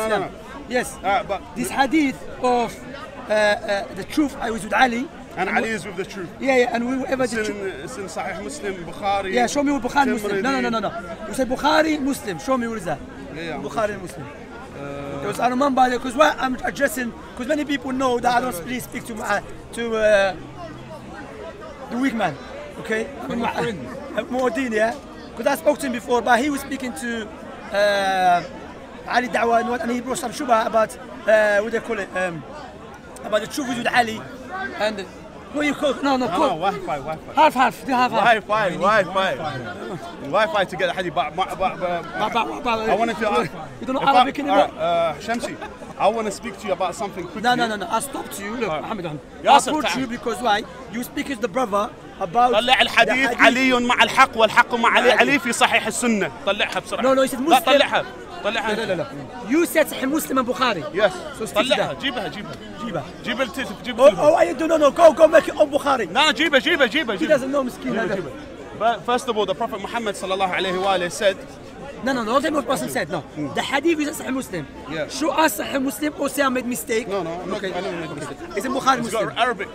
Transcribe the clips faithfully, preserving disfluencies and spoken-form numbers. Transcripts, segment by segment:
no, no, no. Yes. Uh, but this hadith of uh, uh, the truth I was with Ali. And Ali is with the truth. Yeah, yeah, and whoever it's the in, it's in Sahih Muslim, Bukhari. Yeah, show me what Bukhari Muslim. No, no, no, no, no. You say Bukhari Muslim. Show me what is that? Yeah, yeah. Bukhari Muslim. Uh, because I remember, because what I'm addressing, because many people know that I don't really speak to uh, to uh, the weak man. Okay? More deen, yeah? Because I spoke to him before, but he was speaking to uh, Ali Dawah, and he brought some shubha about, uh, what do they call it? Um, about the truth with Ali. And what you call? No, no, no, no, Wi-Fi, Wi-Fi. Half, half. Do half, half. Wi-Fi, Wi-Fi. Wi-Fi to get the hadith. But, but, but, but I wanted to. Uh, you don't know Arabic anymore? Uh, Shamsi, I want to speak to you about something quickly. No, no, no, no. I stopped you. Look, Muhammad, I approached you because why? You speak as the brother about. طلع الحديث علي مع الحق والحق مع علي علي في صحيح السنة. طلعها بسرعة. No, no, he said Muslim. لا طلعها. طلعها. لا لا لا. You said صحيح مسلم and Bukhari. Yes. طلعها. جيبها جيبها. جيبها. جيب التلف جيب التلف. Oh, I don't know. No, go, go make it on Bukhari. No, جيبها جيبها جيبها. He doesn't know مسكين. But first of all, the Prophet Muhammad sallallahu alaihi wa said. No, no, no, don't tell me what person said. No, mm. the hadith is Sahih Muslim. Yeah. Show us Sahih Muslim or say I made mistake. No, no, I'm okay. not, I never made a mistake. It's in Bukhari Muslim. It's got Arabic.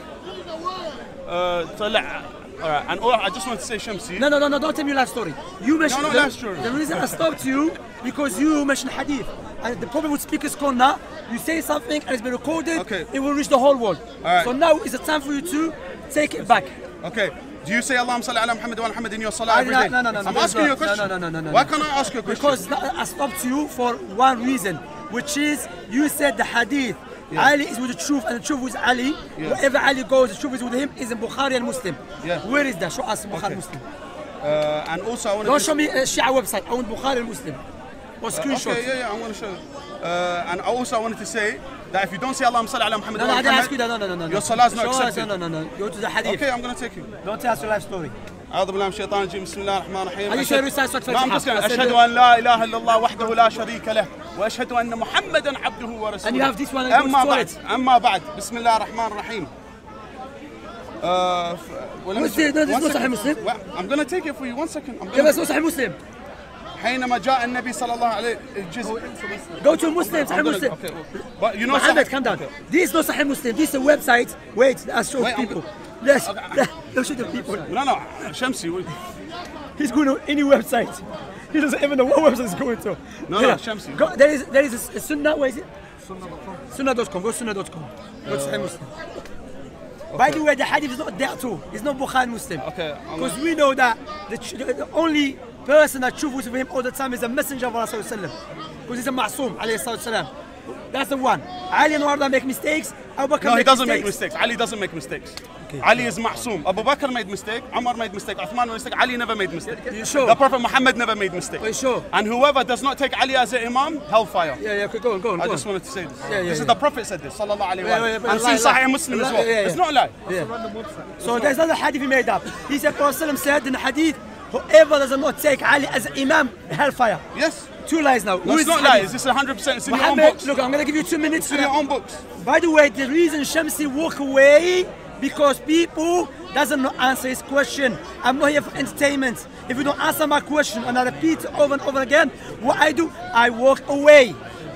Uh, طلع. Alright, and all, I just want to say Shamsi. No, no, no, no, don't tell me your life story. You mentioned no, no, the, life story. The reason I stopped you because you mentioned hadith. And the problem with speakers corner, you say something and it's been recorded, okay. It will reach the whole world. Right. So now is the time for you to take it back. Okay. Do you say Allahumma salli ala Muhammad wa Muhammad in your salah every day? No, no, no, no. I'm asking you a question. No, no, no, no, no. Why can't I ask you a question? Because I stopped you for one reason, which is you said the hadith. Yeah. Ali is with the truth and the truth is Ali. Yeah. Wherever Ali goes, the truth is with him is in Bukhari and Muslim. Yeah. Where is that? Show us Bukhari okay. Muslim. Uh, and also I want to Don't show me a Shia website. I want Bukhari and Muslim. Or screenshots. Uh, okay, yeah, yeah, I'm going to show you. Uh, and also I wanted to say that if you don't say Allahumma salli ala Muhammad no, no, I didn't ask you that. No, no, no, no. Your salah is not show accepted. Us, no, no, no, no. Go to the hadith. Okay, I'm going to take you. Don't tell us your life story. أعوذ بالله من الشيطان الرجيم بسم الله الرحمن الرحيم. Are you sure you recite Surah Al-Fatiha? No, I'm just going to أشهد أن لا إله إلا الله وحده لا شريك له وأشهد أن محمدا عبده ورسوله. And you have this one and أما بعد أما بعد بسم الله الرحمن الرحيم. Uh, What's the, no, this is not Sahih Muslim. Well, I'm going to take it for you. One second. I'm yeah, that's not Sahih Muslim. حينما جاء النبي صلى الله عليه الجزء. Go to Muslim, Sahih Muslim. Okay. But you know Muhammad, calm down. This is not Sahih Muslim. This is a website. Wait, let's show Wait, people. Let's, let's show the people. No, no, Shamsi. He's going to any website. He doesn't even know what website he's going to. No, yeah. no, Shamsi. Go, there is there is a, a Sunnah, where is it? Sunnah dot com. Sunnah dot com, go Sunnah dot com. Go to Sahih Muslim. Okay. By the way, the hadith is not there too. It's not Bukhari Muslim. Okay. Because we know that the, the, the only person that truth with him all the time is the Messenger of Allah sallallahu alaihi wasallam. Because he's a ma'soom alayhi sallam. That's the one. Ali and Umar make mistakes. Abu Bakr no, he doesn't mistakes. make mistakes. Ali doesn't make mistakes. Okay. Ali is ma'soom. Abu Bakr made mistake. Umar made mistake. Uthman made mistake. Ali never made mistake. You sure? The Prophet Muhammad never made mistake. Are you sure? And whoever does not take Ali as an imam, hellfire. Yeah, yeah. Okay, go on, go on. I go just on. wanted to say this. Yeah, yeah, this yeah. is the Prophet said this. Sallallahu alaihi yeah, yeah, wasallam. And see Sahih Muslim as well. Yeah, yeah. It's not a lie. Yeah. So there's another hadith he made up. He said, Prophet said in the hadith, whoever does not take Ali as an imam, hellfire. Yes. Two lies now. No, it's not lies. This is one hundred percent. It's in Muhammad, your own books. Look, I'm going to give you two minutes. It's in your own books. By the way, the reason Shamsi walk away because people doesn't know answer his question. I'm not here for entertainment. If you don't answer my question and I repeat it over and over again, what I do, I walk away.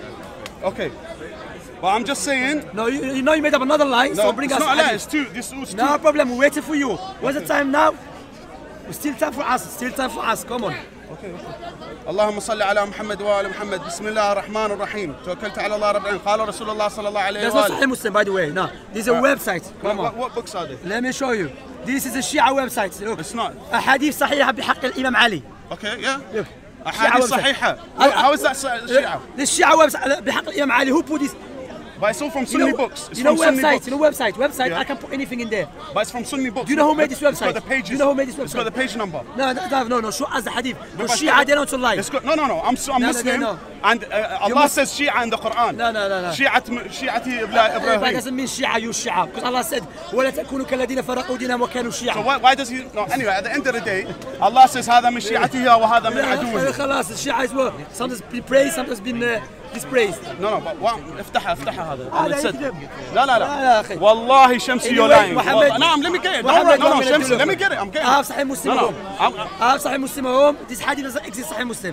Okay. But I'm just saying. No, you, you know you made up another lie, No, so bring it's us. not a lie. It's two. This is two. No problem. We're waiting for you. What's the time now? Still time for us. Still time for us. Come on. Okay, okay. اللهم صل على محمد وآل محمد بسم الله الرحمن الرحيم توكلت على الله رب العالمين قال رسول الله صلى الله عليه وآله. That's not Sahih Muslim, by the way. No, this is a uh, website. Come what, on. What books are they? Let me show you. This is a Shia website. Look. It's not. أحاديث صحيحة بحق الإمام علي. Okay, yeah. Look. أحاديث صحيحة. How is that Shia? This Shia website بحق الإمام علي. Who put this? But it's all from Sunni you know, books. It's you know from website, Sunni books. you know website, website, yeah. I can put anything in there. But it's from Sunni books. Do you know who made this website? It's got the pages. Do you know who made this website? It's got the page number. No, no, no, no, show us the hadith. Because but Shia, they don't lie. It's got, no, no, no, I'm, I'm no, Muslim. No, no, no. And uh, Allah must, says Shia in the Quran. No, no, no, no. Shi'at, Shi'ati Ibrahim. That doesn't mean Shia, you Shia. Because Allah said, وَلَا تَكُونُوا كَالَّذِينَ فَرَقُوا دِينَهُمْ وَكَانُوا شِيَعًا. So why, why does he, no, anyway, at the end of the day, Allah says, هذا من شيعتها وهذا من عدوه. خلاص, Shia is well. Sometimes been praised, sometimes been uh, dispraised. No, no, but what, افتحها, افتحها هذا. هذا يكذب. لا لا لا لا. والله Shamsi, you're lying. No, let me get it. Don't worry, no, no, Shamsi, let me get it. I'm getting it. I have Sahih Muslim no, home. I have Sahih Muslim home. This hadith doesn't exist Sahih Muslim.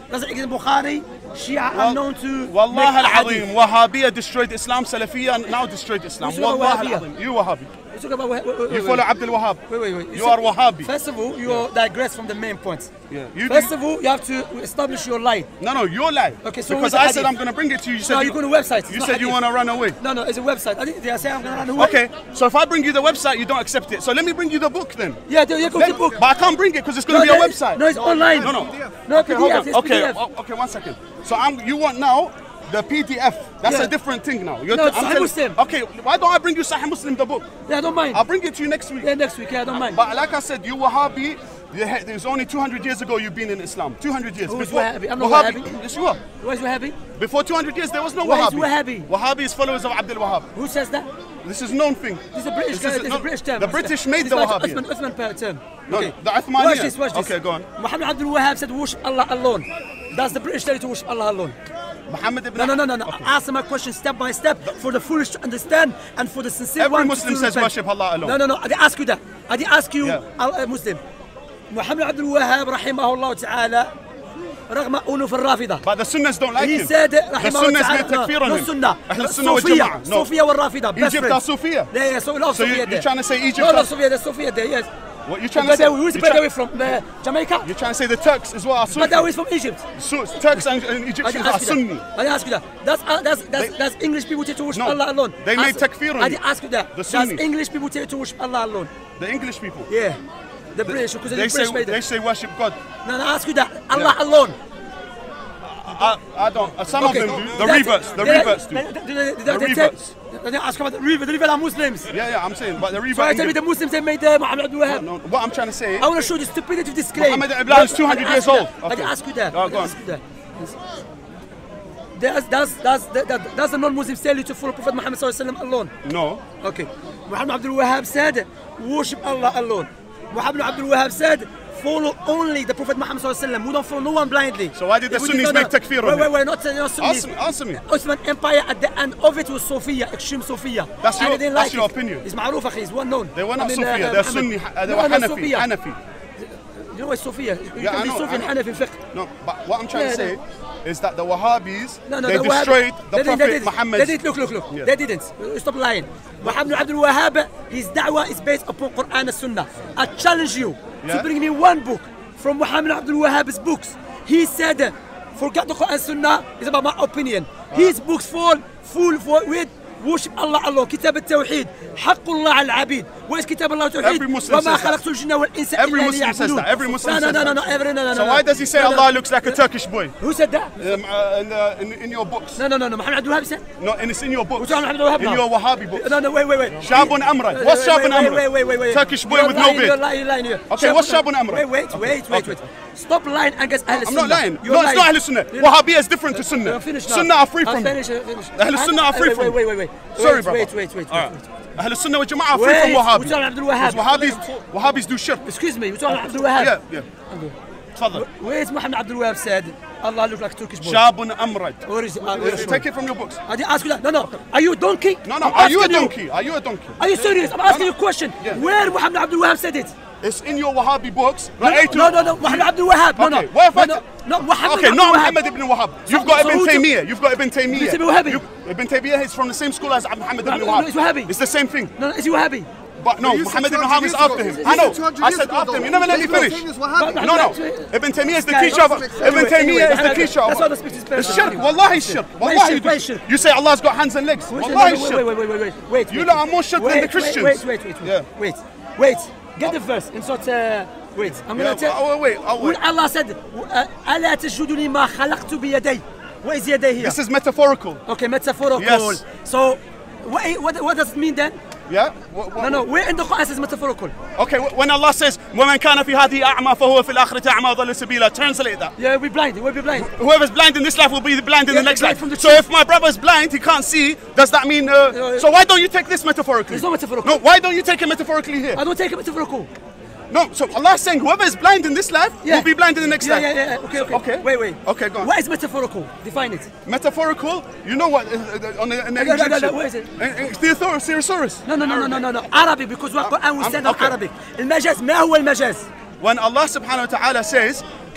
doesn't exist in Bukhari. Shia are known to. Wallah al-Azim, Wahhabiyya destroyed Islam, Salafiyya now destroyed Islam. Wallah al-Azim, you Wahhabi. About, wait, wait, wait, you follow Abdul Wahhab. Wait, wait, wait. You, you are Wahhabi. First of all, you yeah. digress from the main points. Yeah. You First do. of all, you have to establish your lie. No, no, your lie. Okay, so because I said I'm going to bring it to you. You said no, you, you go to a website. It's you said hadith. You want to run away. No, no, it's a website. I didn't. Did I say I'm going to run away? Okay, so if I bring you the website, you don't accept it. So let me bring you the book then. Yeah, yeah, go let, to the book. But I can't bring it because it's going to no, be a no, website. No, it's online. No, no. No, okay, P D F. hold on. It's Okay, P D F. oh, okay, one second. So I'm. You want now the P D F? That's yeah. a different thing now. You're no, it's Sahih Muslim. Okay, why don't I bring you Sahih Muslim the book? Yeah, I don't mind. I'll bring it to you next week. Yeah, next week. Yeah, I don't mind. But like I said, you Wahhabi. There's only two hundred years ago you've been in Islam. two hundred years. Who's Before, Wahhabi? I'm not Wahhabi. Wahhabi. Yes, you are. Why is Wahhabi? Before two hundred years, there was no Why Wahhabi. Is Wahhabi. Wahhabi is followers of Abdul Wahhab. Who says that? This is known thing. This is a British, this is, this no, a British term. The British made it's the like Wahhabi. Uthman, Uthman term. No, okay. the Uthmaniyya. Watch this, watch this. Okay, go on. Muhammad Abdul Wahhab said, worship Allah alone. Does the British tell you to worship Allah alone? Muhammad ibn No, no, no, no, no. Okay. Answer my question step by step for the foolish to understand and for the sincere Every one Muslim to says repent. worship Allah alone. No, no, no. I didn't ask you that. I didn't ask you, yeah. uh, Muslim. Muhammad Abdul Wahhab, rahimahullah ta'ala, رغم أنه في الرافضة. But the Sunnis don't like he him. said, the Sunnis made takfir on him. Sunnah. أهل السنة والجماعة. No. Sufia والرافضة. Egypt are Sufia. Yeah, yeah. So, love so Sufia you, you're trying to say Egypt? No, love Sufia. There's Sufia there. Yes. What you trying to say? Who's the Badawi from? Uh, Jamaica? You're trying to say the Turks as well are Sunni? Badawi is from Egypt. So, Turks and, and Egyptians are Sunni. I didn't ask you that. That's, uh, that's, that's, they, that's English people tell you to worship no, Allah alone. They made ask, takfir on I didn't ask you that. The That's English people tell you to worship Allah alone. The English people? Yeah. The British, because they, the British say, made it. They say worship God. No, no, I ask you that. Allah yeah. alone. I, I don't. Uh, some okay. of them do. The reverts. The reverts do. The reverts. They ask about the reverts. The reverts are Muslims. Yeah, yeah, I'm saying. But the reverts. So I tell me the Muslims they made uh, Muhammad Abdul Wahhab. No, no, what I'm trying to say. I want to show the stupidity of this claim. Muhammad Abdul Wahhab is two hundred years old. I didn't ask you that. Oh, go on. Does, does, does, does, does the non-Muslims tell you to follow Prophet Muhammad sallallahu alaihi wasallam alone? No. Okay. Muhammad Abdul Wahhab said, worship Allah alone. Muhammad Abdul Wahhab said, follow only the Prophet Muhammad sallallahu alaihi wasallam. We don't follow no one blindly. So why did the if Sunnis make takfir on him? Wait, wait, wait, not, not Sunnis. Answer me, answer me. Osman Empire at the end of it was Sophia, extreme Sophia. That's your, that's like your it. opinion. It's ma'roof, akhi, it's well known. They were not I mean, Sophia, uh, they're Sunni, uh, they no, were no, Hanafi. Hanafi. You know what Sophia? You yeah, can I be know, Sophia and Hanafi in fiqh. No, but what I'm trying yeah, to say no. is that the Wahhabis, no, no, they the destroyed Wahhab, the they Prophet did, Muhammad. They didn't, look, look, look. Yeah. They didn't. Stop lying. Muhammad Abdul Wahhab, his da'wah is based upon Quran and Sunnah. I challenge you yeah. to bring me one book from Muhammad Abdul Wahhab's books. He said, forget the Quran and Sunnah, it's about my opinion. Uh. His books fall full for, with worship Allah alone. كتاب التوحيد حق الله على العبيد. وإيش كتاب الله التوحيد؟ وما خلقت الجن والإنس إلا Every Muslim says that. Every Muslim no, says no, no, that. no, no, every, no, no, so no, why does he say no, Allah no. looks like a Turkish boy? Who said that? Um, uh, in, uh, in, in your books. No, no, no, no. Muhammad Abdul Wahhab said. No, and it's in your books. In your Wahhabi books. No, no, wait, wait, wait. Shabun Amrad. What's Shabun Amrad? Wait, wait, wait, wait. Turkish boy you're with lying, no beard. You're lying, you're lying here. Okay, what's Shabun Amrad? Wait, wait, wait, wait, wait. Stop lying against Ahl I'm not lying. You're no, lying. it's not Ahl Sunnah. Wahhabiyya is different to Sunnah. Sunnah are free from finish, finish. Ahl Sunnah are free from Wait, wait, wait, wait. Sorry, brother. Wait, wait, wait, wait. Ahl Sunnah wal Jama'ah are free from Wahhabi. Because Wahhabis, Wahhabis do shirk. Excuse me, you're talking about Abdul Wahhab? Yeah, yeah. Tfadal. Where is Muhammad Abdul Wahhab said, Allah look like Turkish boy? Shabun Amrad. Where is it? Uh, where is Take it from your books. I didn't ask you that. No, no. Are you a donkey? No, no. I'm Are you a you. donkey? Are you a donkey? Are you serious? I'm asking no, you a question. Yeah. Where Muhammad Abdul Wahhab said it? It's in your Wahhabi books. No, Right? no, no, no, no. Muhammad Abdul Wahhab. No, okay. no. Where no, no, no. Muhammad okay, Abdul not Wahhab. Muhammad ibn Wahhab. You've so, got so Ibn Taymiyyah. You've got Ibn Taymiyyah. Ibn Wahhabi. You, Ibn Taymiyyah is from the same school as Muhammad ibn no, Wahhab. No, it's Wahhabi. It's the same thing. No, no, it's Wahhabi. But no, Muhammad ibn Wahhab is after him. I know. I said after him. You never let me finish. No, no. Ibn Taymiyyah is the teacher of. Ibn Taymiyyah is the teacher of. That's all the speech is It's shirk. Wallahi it's shirk. Wallahi you say Allah's got hands and legs. Wallahi it's shirk. Wait, wait, wait, wait, wait. You lot are more shirk than the Christians. Wait, wait, wait, wait. Wait, wait. Get the verse in sort of. Wait, I'm gonna tell. Oh wait, oh wait. Allah said, "ألا تسجدوا لما خلقت بيدي." What is يدي here? This is metaphorical. Okay, metaphorical. Yes. So, what, what, what does it mean then? Yeah. What, what, no, no. Where in the Quran says metaphorical? Okay, when Allah says, وَمَنْ كَانَ فِي هَذِهِ أَعْمَى فَهُوَ فِي الْآخِرَةِ أَعْمَى وَضَلَّ سَبِيلًا. Translate that. Yeah, we'll be blind. We'll be blind. Whoever's blind in this life will be blind in yeah, the next life. The so if my brother's blind, he can't see. Does that mean? Uh, no, so why don't you take this metaphorically? It's not metaphorical. No, why don't you take it metaphorically here? I don't take it metaphorical. No, so Allah is saying whoever is blind in this life yeah. will be blind in the next yeah, life. Yeah, yeah, yeah. Okay, okay. Okay. Wait, wait. Okay, go on. What is metaphorical? Define it. Metaphorical? You know what? Uh, on the, on the no, no, no, no, what is it? Theosaurus. No, no, no, no, no, no, no. Arabic, because what Quran we stand on Arabic. المجاز ما هو المجاز? When Allah subhanahu wa ta'ala says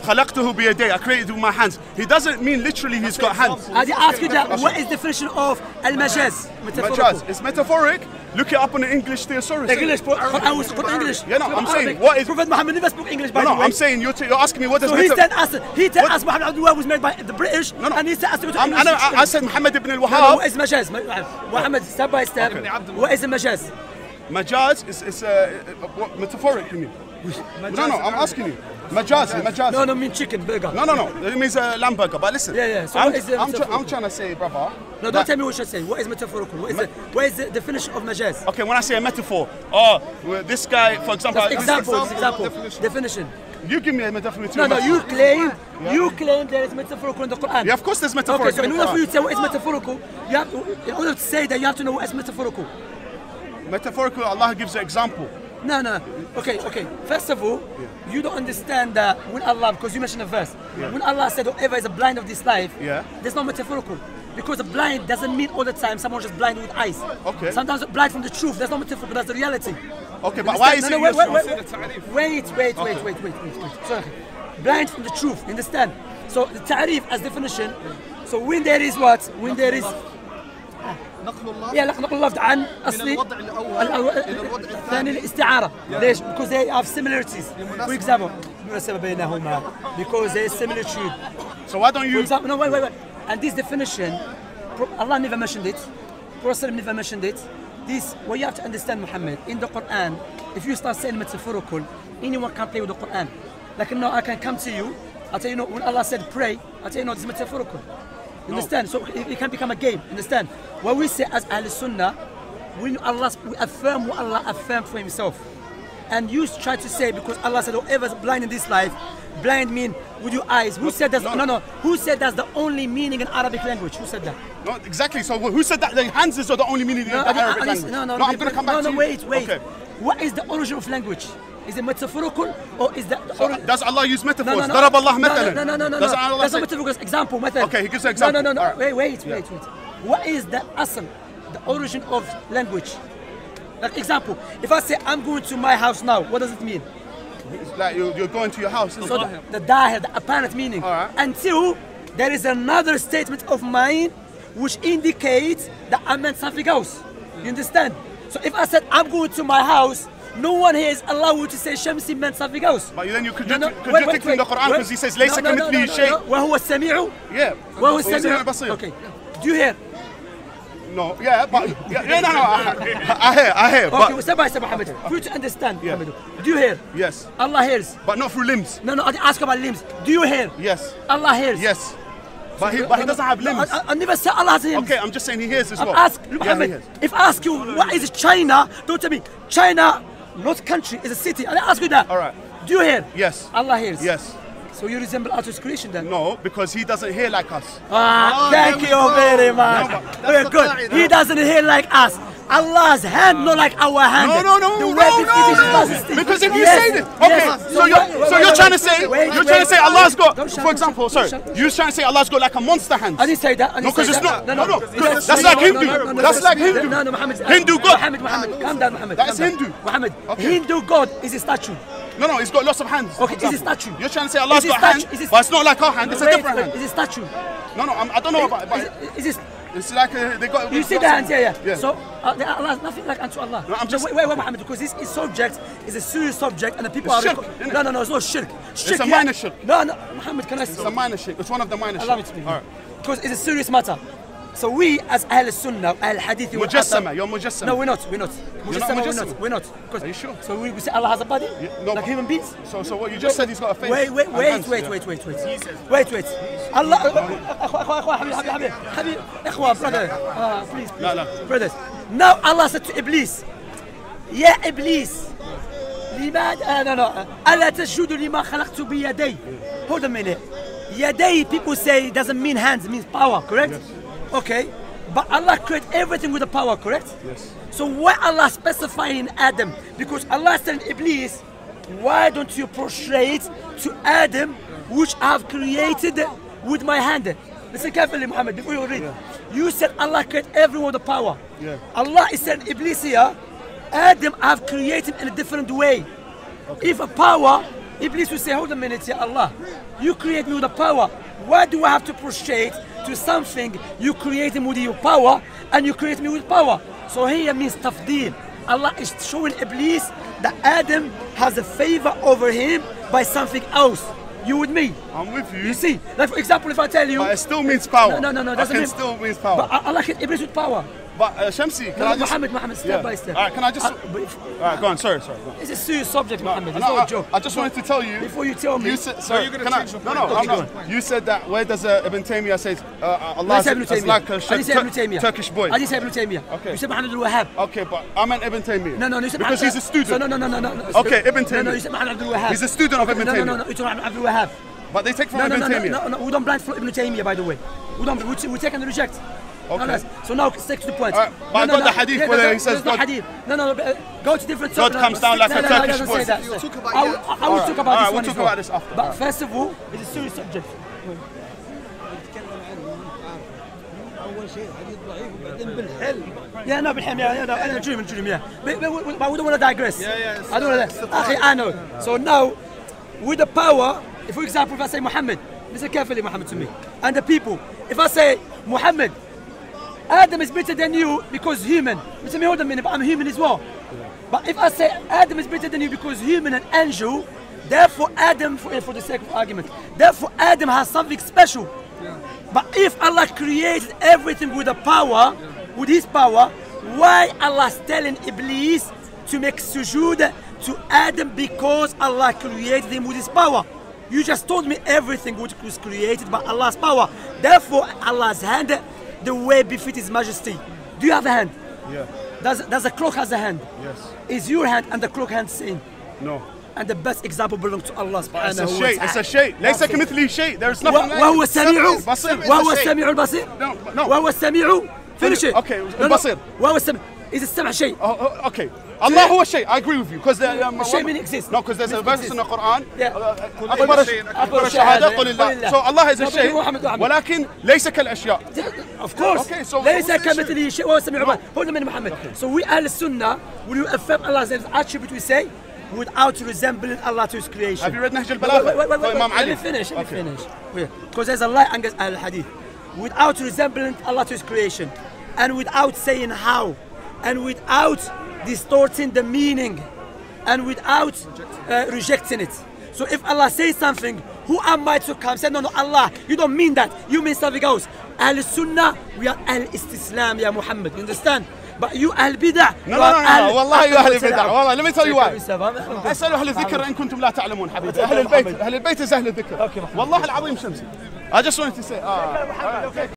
خلقته بيدي. I created with my hands. He doesn't mean literally he's got hands. I ask you that. What is the definition of al-majaz? Majaz. It's metaphoric. Look it up on the English thesaurus. English. Quran was English. Yeah, no, I'm saying what is. Prophet Muhammad never spoke English. By no, the no, way. I'm saying you're, you're asking me what does. So he said us. He said us. Muhammad Abdul was made by the British. No, no. And he said us to go to I'm, English. I, I said Muhammad ibn al-Wahhab. No, what is majaz? Muhammad, step by step. Okay. What is a majaz? Majaz is is uh, what, metaphoric. You mean? No, no, I'm asking you. Majaz, majaz. No, no, mean chicken burger. No, no, no. It means a uh, lamb burger. But listen. Yeah, yeah. So I'm, what is the I'm, tr I'm trying to say, brother. No, don't tell me what you're saying. What is metaphorical? What is the what is the definition of majaz? Okay, when I say a metaphor, oh, well, this guy, for example. That's example, example, example. Definition. definition. You give me a definition. No, no, you claim, yeah. you claim there is metaphorical in the Quran. Yeah, of course there's metaphorical. Okay, so in order for you to say what is metaphorical, you have to, in order to say that you have to know what is metaphorical. Metaphorical, Allah gives an example. No, no. Okay, okay. First of all, yeah. you don't understand that when Allah, because you mentioned a verse, yeah. when Allah said whoever is blind of this life, yeah. there's no metaphorical. Because a blind doesn't mean all the time someone just blind with eyes. Okay. Sometimes blind from the truth, there's no metaphorical, that's the reality. Okay, but why is no, it? No, wait, wait, wait, wait, wait, wait, okay. wait, wait, wait, wait, wait. Sorry. Blind from the truth, understand? So the ta'rif as definition, so when there is what? When there is yeah نقل اللفظ عن أصلي الثاني الاستعارة. ليش؟ because they have similarities. For example, مناسبة بينهما because there is similitude. So why don't you? For example, no, wait, wait, wait. And this definition, Allah never mentioned it. Prophet never mentioned it. This, what you have to understand, Muhammad, in the Quran, if you start saying metaphorical, anyone can play with the Quran. Like, no, I can come to you, I'll tell you, no, when Allah said pray, I'll tell you, no, this is metaphorical. You understand? No. So it, it can become a game, understand? What we say as Ahl Sunnah, when Allah, we affirm what Allah affirmed for himself. And you try to say, because Allah said, whoever is blind in this life, blind mean with your eyes. Who said that's, no. no, no, who said that's the only meaning in Arabic language? Who said that? No, exactly. So who said that the hands is the only meaning no, in the I, Arabic I, language? No, no, no, I'm going to come back no, to no, you. No, wait, wait. Okay. What is the origin of language? Is it metaphorical or is that? So does Allah use metaphors? No, no, no. ضرب الله مثلا. No, no, no, no, no. Does Allah That's say? not metaphorical. Example, method. Okay, he gives an example. No, no, no, no. Right. Wait, wait, yeah. wait, wait. What is the asl, the origin of language? Like example, if I say I'm going to my house now, what does it mean? It's like you're, you're going to your house. So the, the dahir, the apparent meaning. Right. Until there is another statement of mine which indicates that I meant something else. You understand? So if I said I'm going to my house, no one here is allowed to say shamsi meant something else. But then you could no, no, contradicting the Quran because he says ليس كمثله شيء. وهو السميع. Yeah. وهو السميع. Okay. Do you hear? No, yeah, but yeah, yeah, no, no, I, I hear, I hear. Okay, but, well, step by step, Muhammad. For you to understand, yeah. Muhammad. Do you hear? Yes. Allah hears. But not through limbs. No, no, I ask about limbs. Do you hear? Yes. Allah hears. Yes. But he, but he doesn't have limbs. I, I, I never said Allah has limbs. Okay, I'm just saying he hears as well. Ask, Muhammad, yeah, if I ask you what is China, don't tell me. China, not country, is a city. I ask you that. All right. Do you hear? Yes. Allah hears. Yes. So you resemble Allah's creation then? No, because he doesn't hear like us. Ah, oh, thank you go. very much. No, We're good. He doesn't hear like us. Allah's hand, not like our hand. No, no, no, the no, way no, no. no. Because if you yes, say this, okay, yes. so you're, wait, so wait, you're wait, trying to say, wait, you're wait, trying to say Allah's got, don't for example, sorry, you're trying to say Allah's got like a monster hand. I didn't say that. I didn't no, because say it's that. not. No, no, no, no. That's like Hindu. That's like Hindu. No, no, Muhammad. Hindu God. Muhammad, Muhammad, calm down, Muhammad. That is Hindu. Muhammad, Hindu God is a statue. No, no, he's got lots of hands. Okay, it's a statue. You're trying to say Allah's got hands, but it's not like our hand. It's a different hand. It's a statue. No, no, I'm, I don't know about it. Is this? It's like a, they got. You see the hands, yeah, yeah. yeah. So uh, Allah has nothing like unto Allah. No, I'm just. No, wait, wait, wait, Muhammad, because this is subject is a serious subject, and the people it's are. Shirk, no, no, no, it's not shirk. Shirk it's a yeah. minor shirk. No, no, Muhammad, can I say? It's a minor shirk. It's one of the minor shirk. Allow me to speak. All right. Because it's a serious matter. So we, as Ahl Sunnah, Ahl Hadith, Mujassama, you're Mujassama. No, we're not. We're not. Mujassama, we're not. We're not. Are you sure? So we, we say Allah has a body, yeah, no, like human beings. So, so what you just said, he's got a face. Wait, wait, wait, hands, wait, yeah. wait, wait, wait, wait, wait. Allah, أخوة أخوة حبيب حبيب حبيب حبيب أخوة brother, uh, please, please, لا لا. brothers. Now Allah said to Iblis, يا إبليس, لماذا no no ألا تسجد لما خلقت بيدي. Hold a minute. يدي, people say doesn't mean hands, it means power, correct? Yes. Okay. But Allah created everything with the power, correct? Yes. So why Allah specifying Adam? Because Allah said to Iblis, why don't you prostrate to Adam, which I have created with my hand? Listen carefully, Muhammad, before you read. Yeah. You said Allah created everyone with the power. Yeah. Allah is saying Iblis here, Adam I have created in a different way. Okay. If a power Iblis will say, hold a minute, Ya Allah, you create me with the power. Why do I have to prostrate to something you create me with your power and you create me with power? So here means tafdeel. Allah is showing Iblis that Adam has a favor over him by something else. You with me? I'm with you. You see, like for example, if I tell you, but it still means power. No, no, no, doesn't it mean still means power. But Allah can Iblis with power. But uh, Shamsi, can no, I just... Muhammad, Muhammad, step yeah. by step. All right, can I just... Uh, if, all right, go on. Sorry, sorry. Go on. It's a serious subject, no, Muhammad. It's no, not I, a joke. I just wanted to tell you... Before you tell me... You said, sorry, no, can I... No, no, I'm not. You said that, where does uh, Ibn Taymiyyah say uh, Allah is like a I didn't say Ibn Taymiyyah. Turkish boy? I didn't say Ibn Taymiyyah. Okay. You said Muhammad al-Wahhab. Okay, but I meant Ibn Taymiyyah. No, no, you said because Muhammad, he's a student. So no, no, no, no, no. Okay, Ibn Taymiyyah. No, no, you said Muhammad al-Wahhab. He's a student of Ibn no, Taymiyyah. No, no, no, you're talking about Abdul Wahhab. But they take from no, Ibn no, no, Taymiyyah. No, no, no, we don't blind from Ibn Taymiyyah, by the way. We don't. We, we take and reject. Okay. No, no, so now stick to the point. Right, but no, I got no, the hadith yeah, where no, he says God. God. Hadith. No, no, no, go to different. God no, comes no, down like no, a no, Turkish no, voice. I will, I will talk about All this right, one we'll as talk well. about this after. But first of all, it's a serious subject. Yeah, no, بالحلم, yeah, yeah, أنا نجري من نجري, yeah. But, but, but we don't want to digress. Yeah, yeah. I don't want to. Okay, I know. So now, with the power, if for example, if I say Muhammad, listen carefully, Muhammad, to me, and the people, if I say Muhammad, Adam is better than you because human. Listen me, hold a minute, but I'm human as well. But if I say Adam is better than you because human and angel, therefore Adam, for, for the sake of argument, therefore Adam has something special. Yeah. But if Allah created everything with the power, yeah. with His power, why Allah is telling Iblis to make sujood to Adam because Allah created him with His power? You just told me everything which was created by Allah's power. Therefore Allah's hand, the way befit His Majesty. Do you have a hand? Yeah. Does, does the clock has a hand? Yes. Is your hand and the clock hand same? No. And the best example belongs to Allah subhanahu wa ta'ala. It's a shay. ليس كمثله شيء. There is nothing like it. وهو السميع وهو السميع البصير. No, no. وهو السميع. Finish it. Okay, البصير. وهو السميع. Is السمع شيء? Okay. Allah هو الشيء. I agree with you because الشيء mean exists. No, because there's a verse in the Quran. أكبر أكبر الشهادة قل الله. So Allah is a شيء. ولكن ليس كالأشياء. Of course. Okay, so ليس كمثله شيء وهو السميع البصير. Hold a minute, Muhammad. So we Ahl Sunnah, will you affirm Allah's attribute, we say, without resembling Allah to His creation? Have you read Nahj al-Balagha? Wait, wait, wait, Imam let Ali. me finish, let me Okay. finish. Because there's a lie against Ahl Hadith. Without resembling Allah to His creation, and without saying how, and without distorting the meaning, and without uh, rejecting it. So if Allah says something, who am I to come? Say, no, no, Allah, you don't mean that. You mean something else. Ahl Sunnah, we are Ahl Istislam, Ya Muhammad. You understand? But you Ahl Bidah. No, no, no, no, والله you Ahl Bidah. والله, let me tell you why. أسألوا أهل الذكر إن كنتم لا تعلمون حبيبي. أهل البيت، أهل البيت is أهل الذكر. والله العظيم شمسي. I just wanted to say.